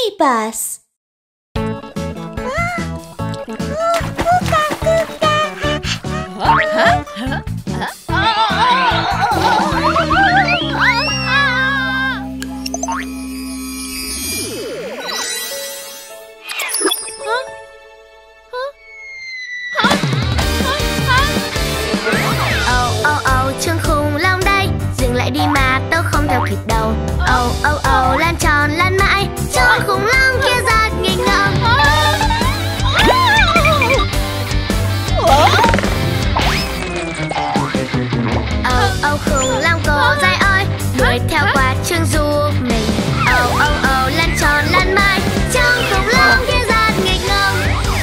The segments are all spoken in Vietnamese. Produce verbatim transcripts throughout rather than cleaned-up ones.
Bus. Đi mà tớ không theo kịp đâu. Âu âu âu lan tròn lan mãi, con khủng long kia rất nghịch ngợm. Âu âu khủng long cô dai ơi, đuổi theo qua trường du mình. Âu âu âu lan tròn lan mãi, con khủng long kia rất nghịch ngợm.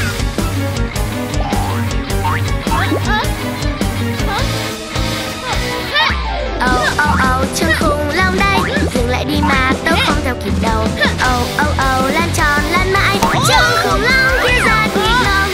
Âu âu âu chân khủng long đây, dừng lại đi mà tớ không theo kịp đâu. Âu âu âu lan tròn lan mãi, chân khủng long kia rất nghịch ngợm.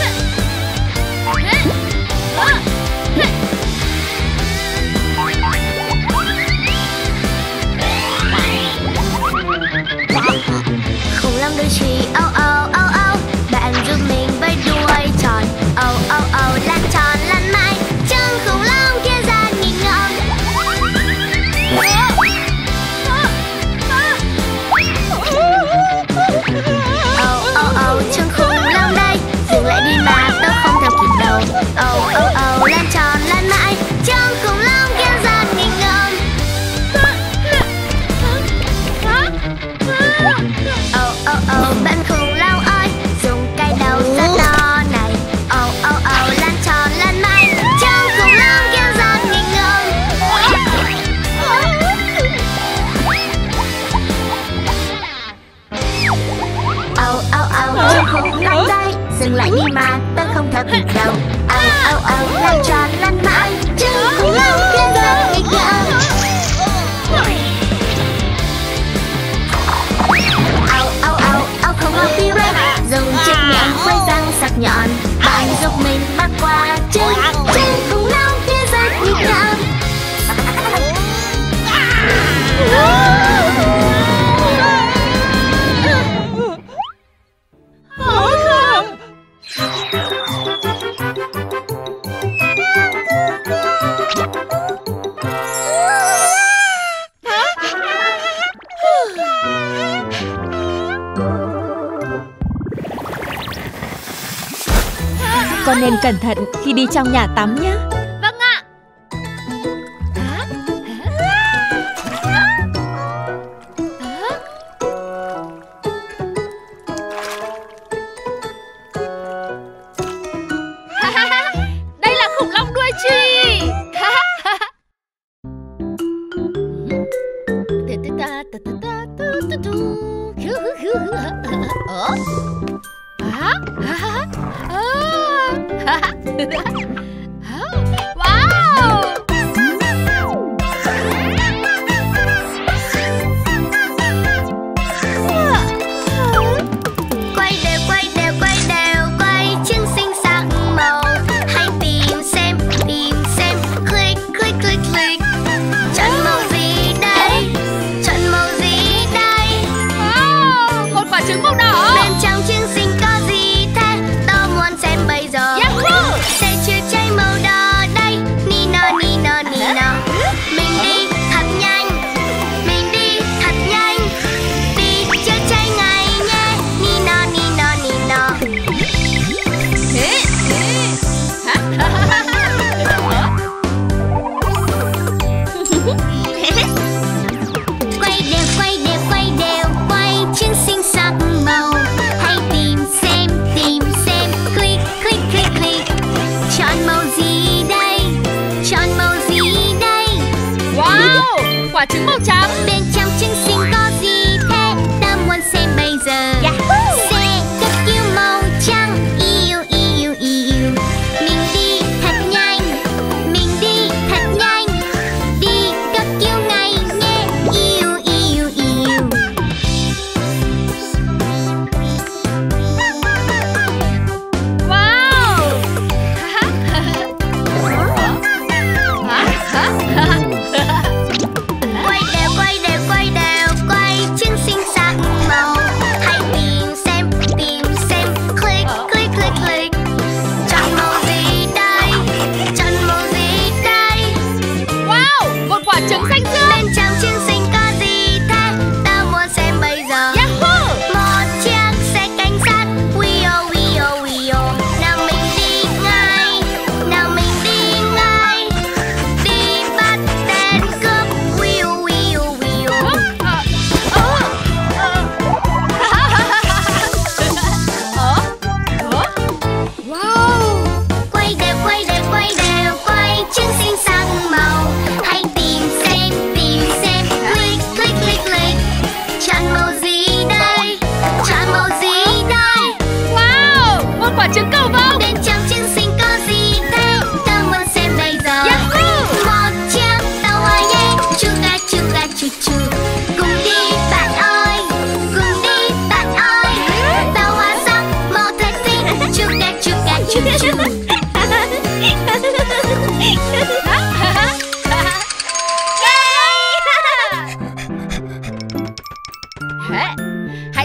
Khủng long đôi chì âu âu âu âu, bạn giúp mình với đuôi tròn. Âu âu âu lan tròn lan mãi, chân khủng long kia rất nghịch ngợm. Âu âu âu chân khủng long đây, dừng lại đi mà tớ không theo kịp đâu. Âu âu âu lan tròn lan mãi, chân khủng long kia rất nghịch ngợm. Âu âu âu bạn khủng long ơi, dùng cái đầu rất to này. Âu âu âu lan tròn lan mãi, chân khủng long kia rất nghịch ngợm. Âu âu âu chân khủng long đây, dừng lại đi mà tớ không theo kịp đâu. Âu âu âu lan tròn lan mãi, chân khủng long kia rất nghịch ngợm. Âu âu âu âu khủng long T-Rex, dùng chiếc miệng với răng sắc nhọn. Bạn giúp mình bắt qua chân chân khủng long kia rất nghịch ngợm. Con nên cẩn thận khi đi trong nhà tắm nhé. Vâng ạ. Đây là khủng long đuôi chì. Wow! Quay đều quay đều quay đều quay chân xinh sắc màu. Hãy tìm xem tìm xem click click click click. Chọn màu gì đây? Chọn màu gì đây? Oh, một quả trứng màu đỏ. Bên trong chân xinh có gì thế? Tôi muốn xem bây giờ. Sẽ chữa cháy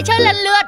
lại chơi lần lượt.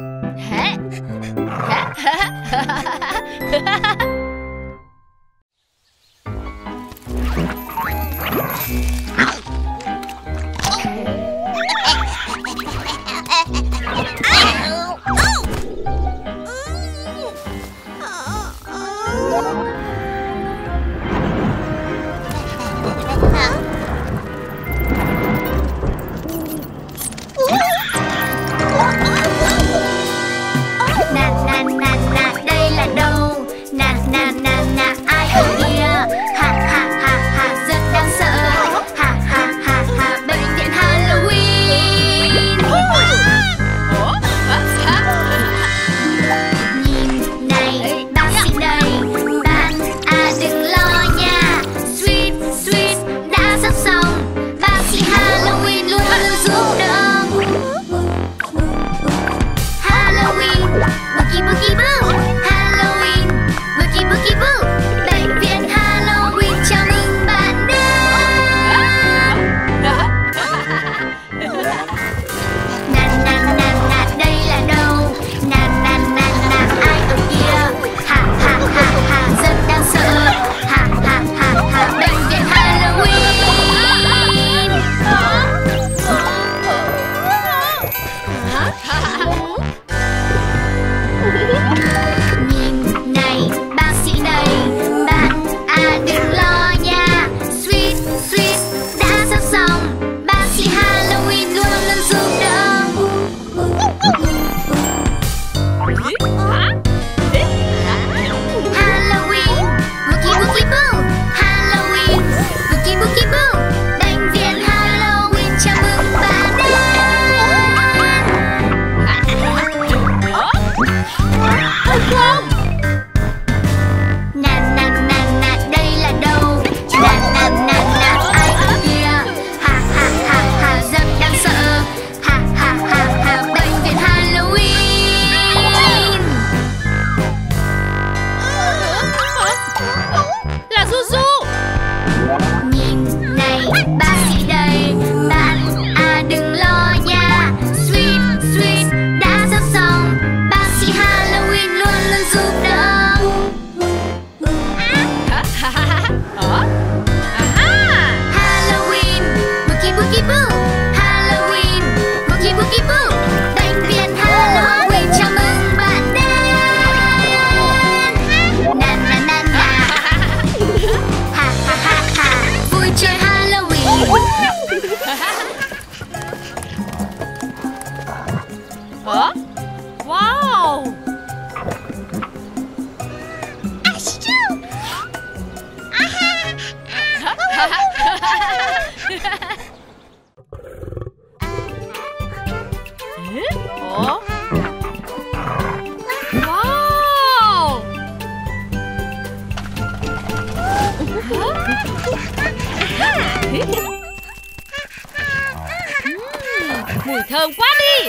Mùi thơm quá đi.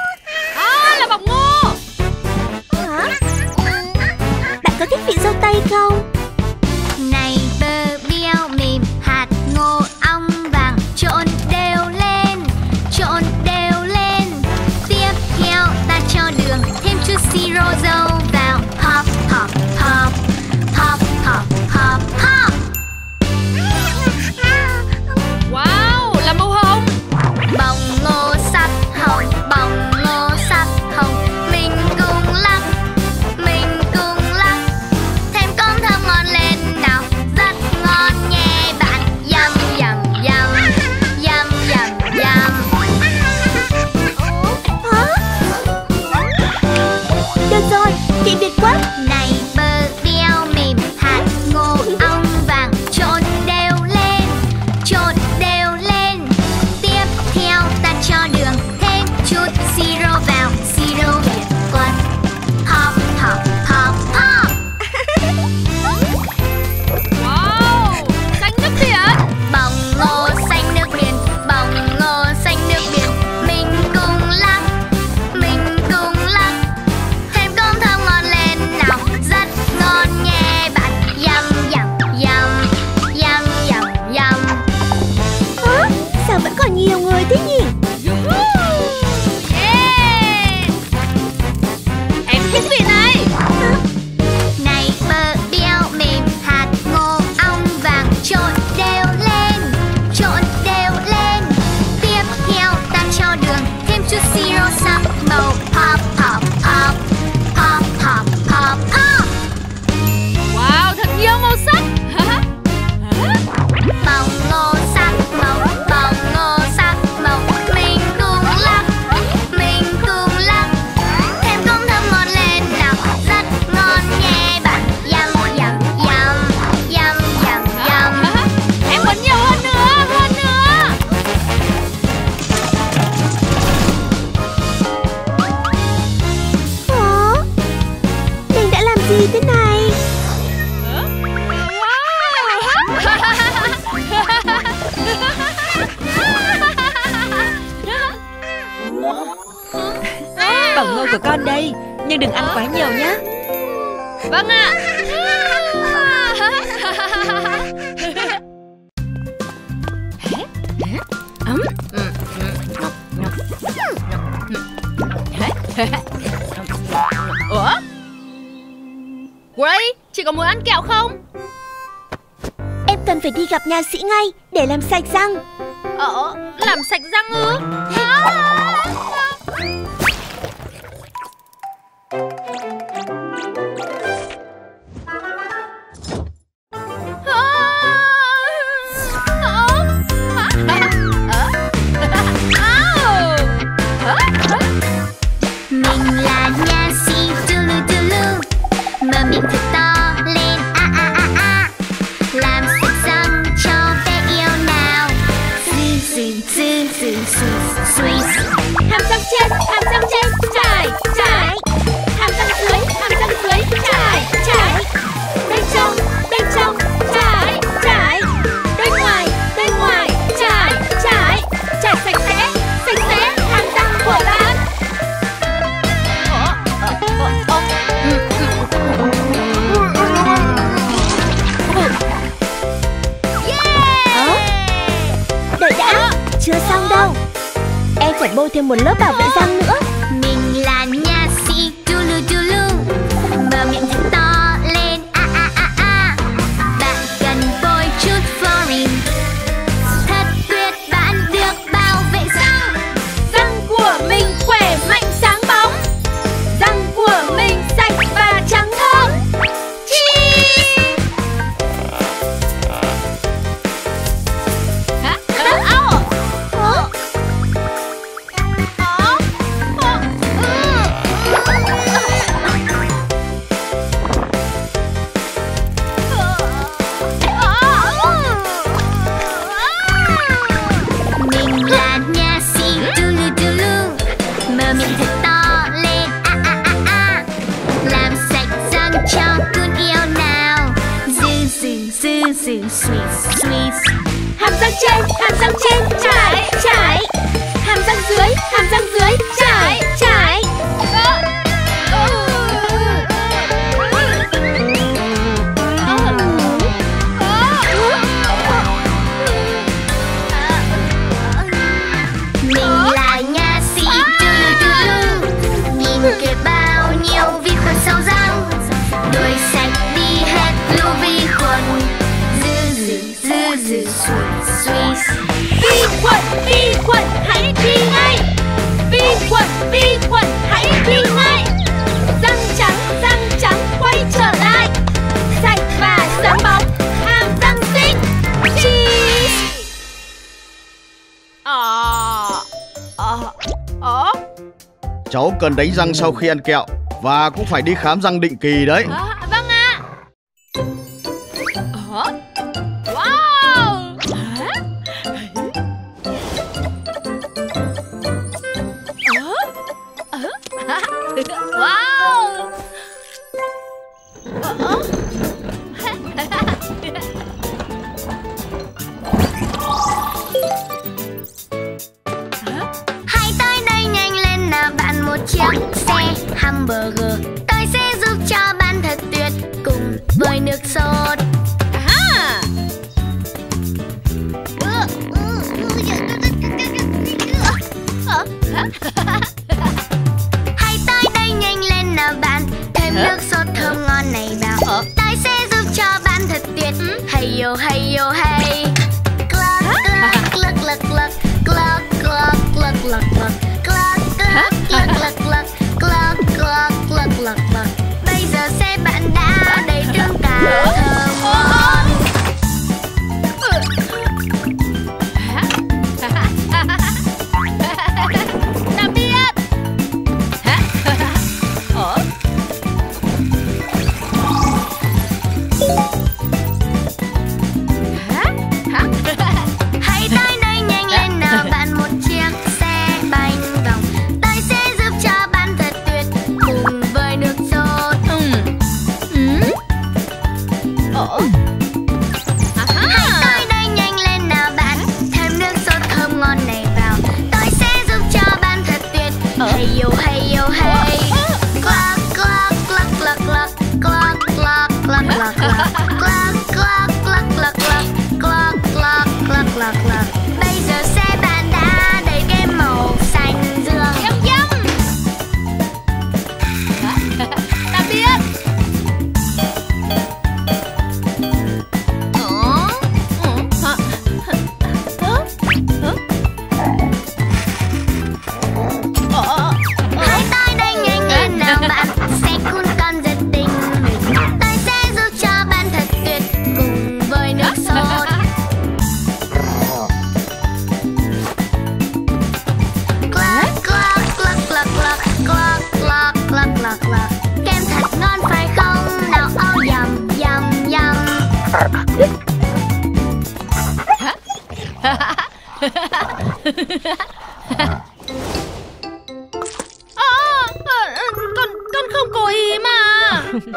À, là bỏng ngô. Hả? Bạn có thích vị dâu tây không? Này bơ biêu mềm hạt ngô ong vàng, trộn đều lên, trộn đều lên. Tiếp theo ta cho đường, thêm chút siro dâu vào. Hop hop hop, hop hop hop hop. Wow, là màu hồng. Bông ngô sắc hồng, bông ngô sắc hồng. Mình cùng lắc, mình cùng lắc. Thêm cơm thơm ngon lên nào. của con đây, nhưng đừng ăn quá nhiều nhé. Vâng ạ. Ủa? Gray, chị có muốn ăn kẹo không? Em cần phải đi gặp nha sĩ ngay để làm sạch răng. Ờ, làm sạch răng ư? Mình là nha sĩ Tulu Tulu, mở miệng thật to lên a a a a, làm sạch răng cho bé yêu nào. Dư dư dư dư dư dư. Hàm răng trên, hàm răng trên, trải, trải. Hàm răng dưới, hàm răng dưới, trải, trải. Bên trong, bên trong, trải, trải. Bên ngoài, bên ngoài, trải, trải. Trải sạch sẽ, sạch sẽ hàm răng của bạn. Đợi đã, chưa xong đâu. Em phải bôi thêm một lớp bảo vệ răng nữa. Mình là nha sĩ Tulu Tulu, mở miệng thật to lên a a a a. Bạn cần bôi chút fluorine, thật tuyệt bạn được bảo vệ răng. Răng của mình khỏe mạnh sáng bóng, răng của mình sạch và trắng thơm. Cheese! Hả? Áo. Ủa? Mình là nha sĩ Tulu Tulu, mở miệng thật to lên a a a a, làm sạch răng cho cún yêu nào. Dư dư dư dư sweet sweet. Hàm răng trên, hàm răng trên, trải, trải. Hàm răng dưới, hàm răng dưới, trải, trải. Mình là nha sĩ Tulu Tulu, nhìn kìa bao nhiêu vi khuẩn sâu răng, đuổi sạch đi hết lũ vi khuẩn. Dư dư dư dư sweet sweet. Vi khuẩn, vi khuẩn, hãy đi ngay. Vi khuẩn, vi khuẩn, hãy đi ngay. Răng trắng, răng trắng quay trở lại, sạch và sáng bóng, hàm răng xinh. Cheese! Ờ. Ờ. Ờ. Cháu cần đánh răng sau khi ăn kẹo và cũng phải đi khám răng định kỳ đấy. À, vâng ạ. Ờ. Wow. Hả? Ờ. Ờ. Wow. Ờ. Hãy tới đây nhanh lên nào bạn, một chiếc xe hamburger. Tôi sẽ giúp cho bạn thật tuyệt cùng với nước sốt. À. Hãy tới đây nhanh lên nào bạn, thêm nước sốt thơm ngon này vào. Tôi sẽ giúp cho bạn thật tuyệt. Hay yo hay yo hay. Cluck cluck cluck cluck cluck cluck cluck cluck cluck cluck cluck cluck cluck cluck cluck cluck cluck cluck cluck. Bây giờ xe bạn đã đầy tương cả thơm ngon. Tạm biệt. Ờ. Hãy tới đây nhanh lên nào bạn, một chiếc xe bánh vòng. Tôi sẽ giúp cho bạn thật tuyệt cùng với nước sốt. Ừ. Ừ.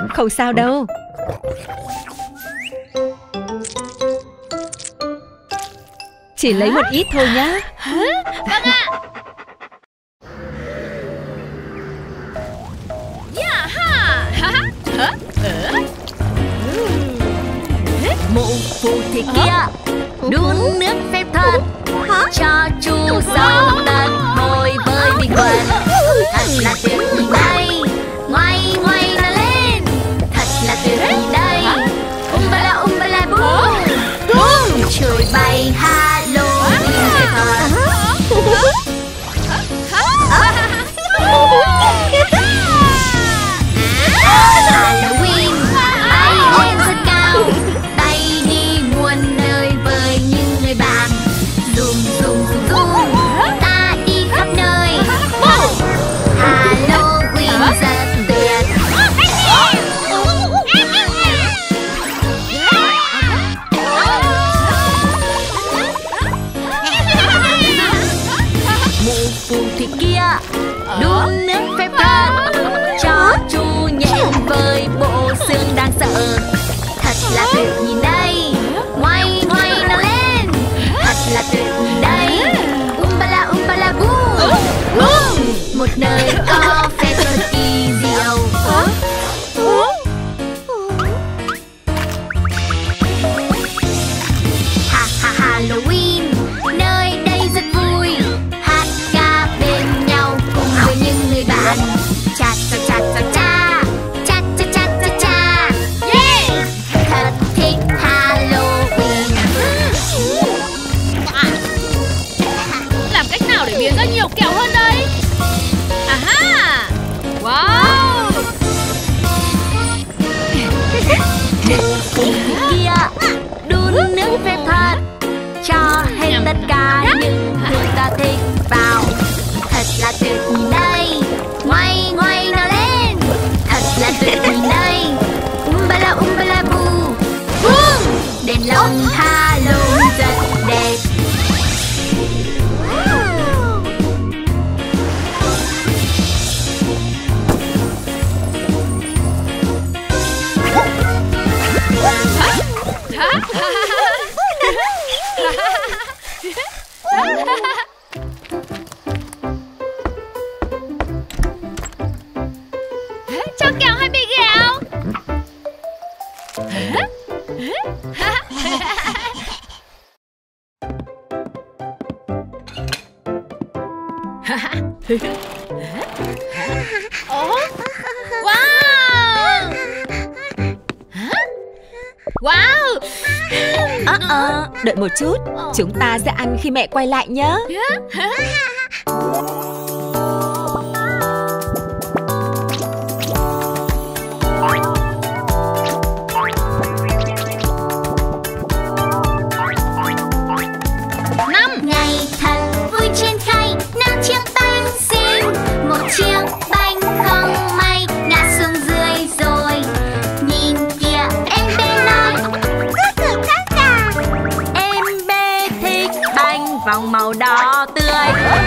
Không sao đâu. Chỉ lấy một ít thôi nhá. Vâng ạ. Yeah, ha. Ha, ha. Mụ phù thủy kia đun nước phép thuật cho chu sông tận hồi với bình quân. Thật là tuyệt vời đây, ngoay ngoay nó lên. Thật là tuyệt vời đây, umbala umbala boom boom. Trời bay Halloween phép thuật. Halloween bay lên rất cao, bay đi muôn nơi với những người bạn. Zoom zoom zoom zoom, ta đi khắp nơi. Halloween rất tuyệt. Mụ phù thủy kia đun nước phép thuật cho chu nhện với bộ xương đáng sợ. Thật là tuyệt nhìn đây, ngoay ngoay nó lên. Thật là tuyệt nhìn đây, umbala umbala boom boom. Một nơi có phép thuật kỳ diệu. Ha ha Halloween, nơi đây rất vui. Hát ca bên nhau cùng với những người bạn. Cha cha cha cha cha, cha cha cha cha cha. Yeah! Thật thích Halloween. Làm cách nào để biến ra nhiều kẹo hơn đây? À ha. Wow. Phù kia đun nước phép thuật cho hết tất cả những thứ ta thích vào. Thật là tuyệt nhìn đây, ngoay ngoay nó lên. Thật là tuyệt nhìn đây, umbala umbala boo boom. Đèn lồng Halloween rất đẹp. Cho kẹo hay bị ghẹo? Wow. Wow. Ờ ờ, đợi một chút. Chúng ta sẽ ăn khi mẹ quay lại nhé. Ngày thật vui trên khay, năm chiếc bánh xinh. Một chiếc bánh không may ngã xuống dưới rồi. Nhìn kìa em bé nói, em bé thích bánh vòng màu đỏ tươi.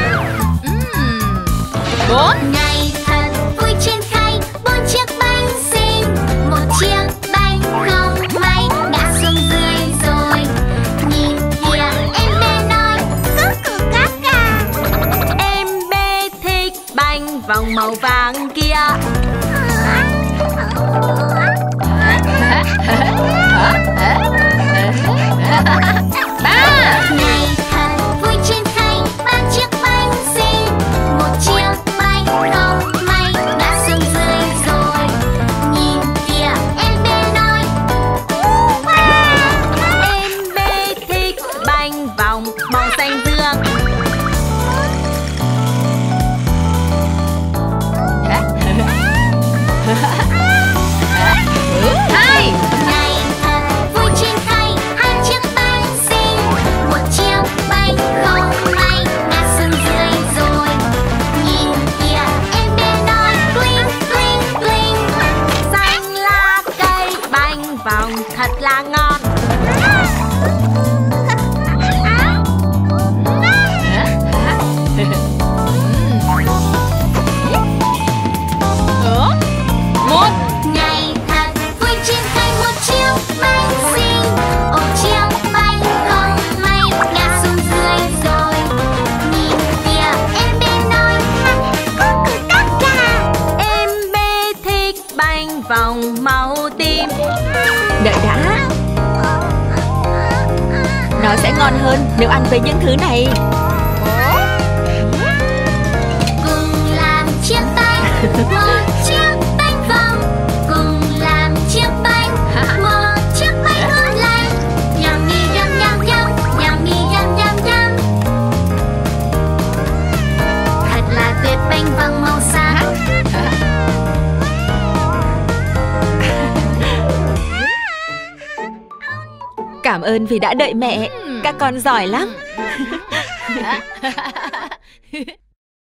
Bốn. Ngày thật vui trên khay, bốn chiếc bánh xinh. Một chiếc bánh không may ngã xuống dưới rồi. Nhìn kìa em bé nói, em bé thích bánh vòng màu vàng kia. Ba. Ngày thật vui trên khay, ba chiếc bánh xinh. Một chiếc bánh không may ngã xuống dưới rồi. Nhìn kìa em bé nói, em bé thích bánh vòng màu xanh dương. Hai. Ngày Nó sẽ ngon hơn nếu ăn với những thứ này. Cùng làm chiếc bánh, một chiếc bánh vòng. Cùng làm chiếc bánh, một chiếc bánh ngon lành. Yummy yum yum yum, yummy yum yum yum. Thật là tuyệt bánh vòng màu sáng. Cảm ơn vì đã đợi mẹ. Các con giỏi lắm.